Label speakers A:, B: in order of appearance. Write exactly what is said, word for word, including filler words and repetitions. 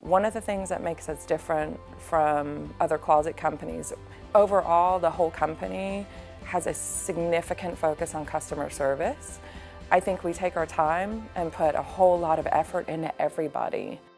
A: One of the things that makes us different from other closet companies, overall the whole company has a significant focus on customer service. I think we take our time and put a whole lot of effort into everybody.